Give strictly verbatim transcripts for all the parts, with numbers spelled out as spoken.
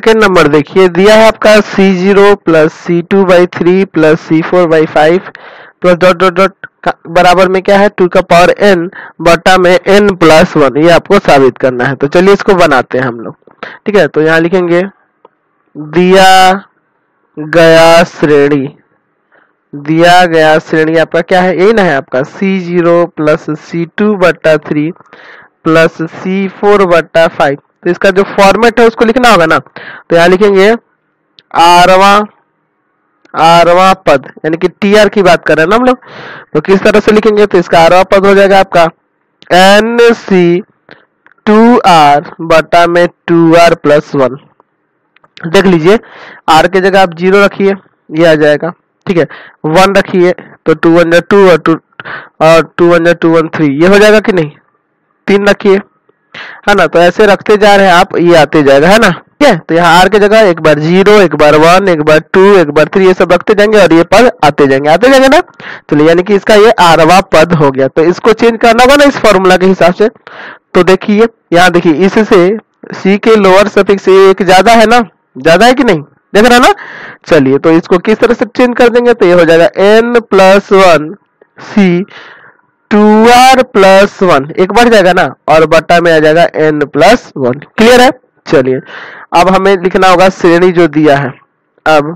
Second number देखिए, दिया है आपका C zero plus C two by three plus C four by five plus dot dot dot बराबर में क्या है टू का पावर एन बटा में एन प्लस वन। ये आपको साबित करना है। तो चलिए इसको बनाते हैं हम लोग। ठीक है, तो यहाँ लिखेंगे दिया गया श्रेणी, दिया गया श्रेणी आपका क्या है, यही ना है आपका C zero plus C two बटा थ्री प्लस सी फोर बटा फाइव। तो इसका जो फॉर्मेट है उसको लिखना होगा ना। तो यहाँ लिखेंगे आरवा आरवा पद, यानी कि टी आर की बात कर रहे हैं ना हम लोग। तो किस तरह से लिखेंगे, तो इसका आरवा पद हो जाएगा आपका एन सी टू आर बटा में टू आर प्लस वन। देख लीजिए, आर के जगह आप जीरो रखिए, ये आ जाएगा। ठीक है, वन रखिए तो टू वन जा टू और टू और टू वन जा टू वन थ्री, ये हो जाएगा कि नहीं। तीन रखिए, है ना। तो ऐसे रखते जा रहे हैं आप, ये आते जाएगा, है ना। ठीक है, तो यहाँ आर के जगह एक बार जीरो, एक बार वन, एक बार टू, एक बार थ्री, ये सब रखते जाएंगे और ये पद आते जाएंगे आते जाएंगे ना। चलिए, यानी कि इसका ये आरवा पद हो गया। तो इसको चेंज करना होगा ना इस फॉर्मूला के हिसाब से। तो देखिए यहाँ देखिए, इससे सी के लोअर सफिक्स एक ज्यादा है ना, ज्यादा है कि नहीं, देख रहा ना। चलिए, तो इसको किस तरह से चेंज कर देंगे, तो ये हो जाएगा N plus one C two R plus one, एक बढ़ जाएगा ना, और बटा में आ जाएगा एन प्लस वन। क्लियर है। चलिए, अब हमें लिखना होगा श्रेणी जो दिया है। अब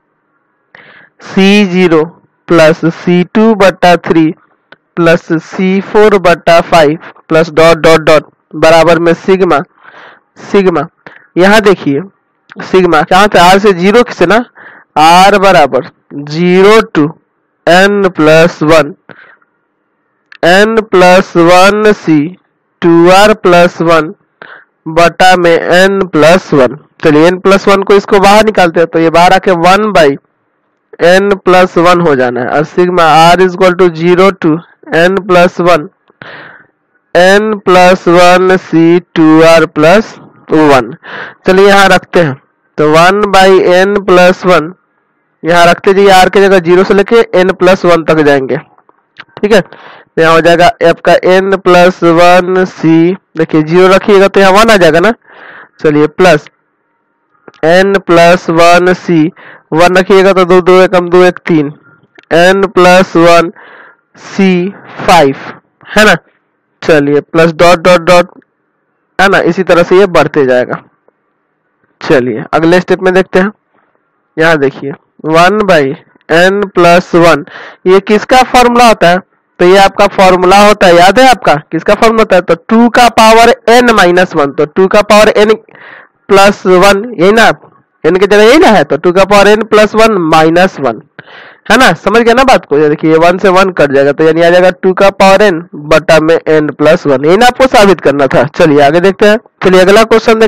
C zero plus C two बटा थ्री प्लस सी फोर बटा five plus dot dot dot बराबर में सिग्मा सिग्मा। यहाँ देखिए सिग्मा कहाँ थे, आर से जीरो से ना, आर बराबर zero two N plus one N plus one C two R plus one बटा में एन प्लस वन। चलिए, एन प्लस वन को इसको बाहर निकालते हैं, तो ये बाहर आके one by N plus one हो जाना है। और sigma R is equal to zero two N plus one N plus one C two R plus one. चलिए यहाँ रखते हैं, तो one by N plus one यहाँ रखते जाइए, आर के जगह जीरो से लेके एन प्लस वन तक जाएंगे। ठीक है, तो यहाँ हो जाएगा आपका एन प्लस वन सी, देखिए जीरो रखिएगा तो यहाँ वन आ जाएगा ना। चलिए, plus N plus one C, one रखिएगा तो दो दो एकम दो एक तीन, N plus one C five, है ना। चलिए, प्लस डॉट डॉट डॉट, है ना, इसी तरह से ये बढ़ते जाएगा। चलिए अगले स्टेप में देखते हैं। यहाँ देखिए one by N plus one, ये किसका फॉर्मूला होता है, तो ये आपका फॉर्मूला होता है, याद है आपका किसका फॉर्मूला होता है, तो टू का पावर एन माइनस वन। तो टू का पावर एन प्लस वन, यही ना, एन की जगह यही ना है, तो टू का power N plus one minus one, है ना। समझ गया ना बात को। ये देखिए वन से वन कट जाएगा, तो यानी आ जाएगा टू का पावर एन बटा में एन प्लस वन। यही ना आपको साबित करना था। चलिए आगे देखते हैं। चलिए अगला क्वेश्चन